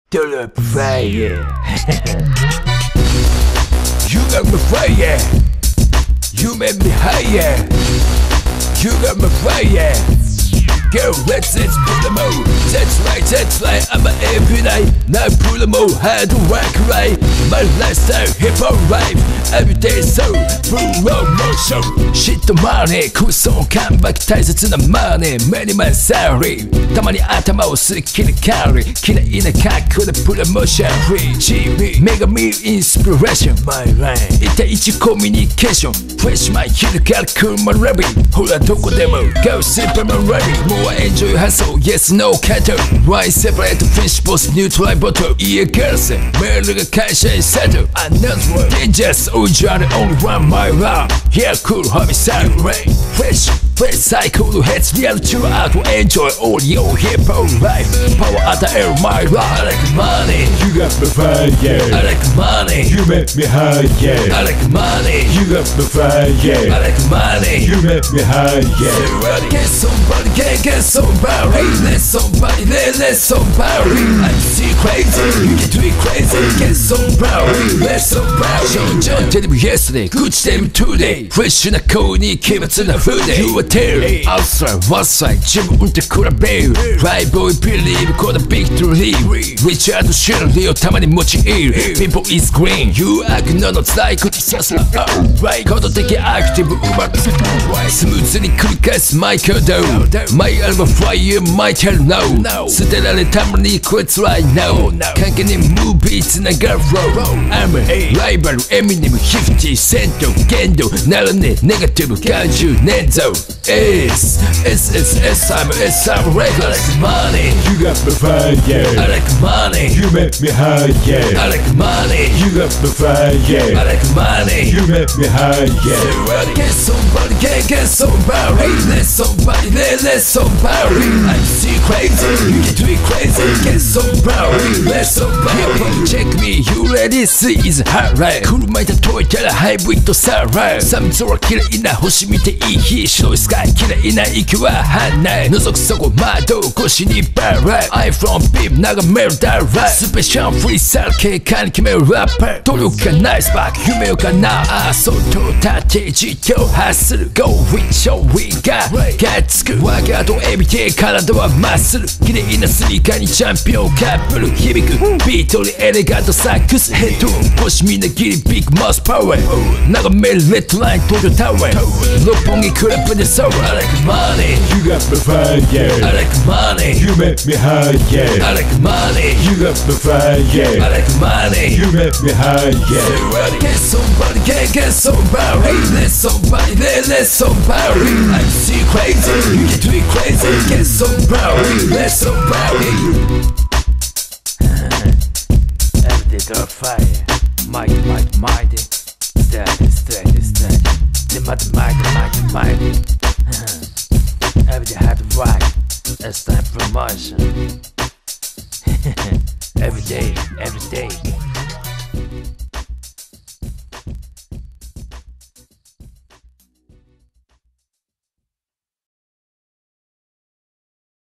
Turn up fire. You got me fire. You make me higher. You got me fire. Girl, let's pull them out. That's right, I'm a every night. Now pull them out, how to rock right. My lifestyle, hip-hop life. Every day so, full of motion. Shit the money, 空想感爆大切なマネー。目に前サーリー。たまに頭をすっきりカリー。綺麗な格好でプロモーションフリー。GB、女神インスピレーション。My line。1対1コミュニケーション。フレッシュマイ昼から来るマラビー。ほらどこでも、Go super my ready。More enjoy hustle, yes, no cattle. Why separate fish boss, neutral bottle? Yeah, girls,メールが会社にセット。Another dangerous, OJ the only one, my love. Yeah, cool, hobby, side rain. Fresh cycle, heads, real chill out. Enjoy all your hip hop life. Power at the air, my life. I like money. You got me fire. I like money. You make me high. I like money. You got me fire. I like money. You make me high. Get somebody, get somebody. Let somebody, let somebody. I'm still crazy. You get too crazy. Get somebody, let somebody. John tell me yesterday, good time today. Fresh な子に奇抜な船。You are tell outside, outside. 自分で比べる。Right boy, believe このビクトリー。リチャード・シェルリーをたまに用いる。People is green. You 悪のの辛い口さす。Right 行動的アクティブうまくスムーズに繰り返すマイクドマイアルバムフライヤーマイテルノー捨てられたまにこいつらいノー関係にムービーつながるアムライバルエミネム50セント限度ならねネガティブ感情年度 I'm regular like money You got me fire. I like money You make me high. I like money You got me fire. I like money You make me high. Get somebody, get somebody. Let somebody, let somebody. I'm still crazy, you get too crazy. Get somebody, let somebody. Check me, you ready? See is hard right. 車いた遠いからハイブリッドサーライ寒空綺麗な星見ていい日白いスカイ綺麗な息は花い覗くそこ窓越しにバライ iPhone ビーム眺めるダライスペシャルフリーサル警官に決めるラッパー努力がナイスバック夢をかなあ外立て実況発する Go with show we got がっつくワーガードエビで体はマッスル綺麗なスニーカーにチャンピオンカップル響くビートにエレガントサックスヘッド星みんなギリビッグマスパワー眺めるレッドライン東京タワー六本木クラブでソーラー I like money You got me fire. I like money You make me high. I like money You got me fire. I like money You make me high. Get somebody, get somebody. Let somebody, let somebody. I'm still crazy, you get too crazy. Get somebody, let somebody. Every day on fire. Mighty. Steady. The mighty. Every day had to ride. That's time promotion. Every day.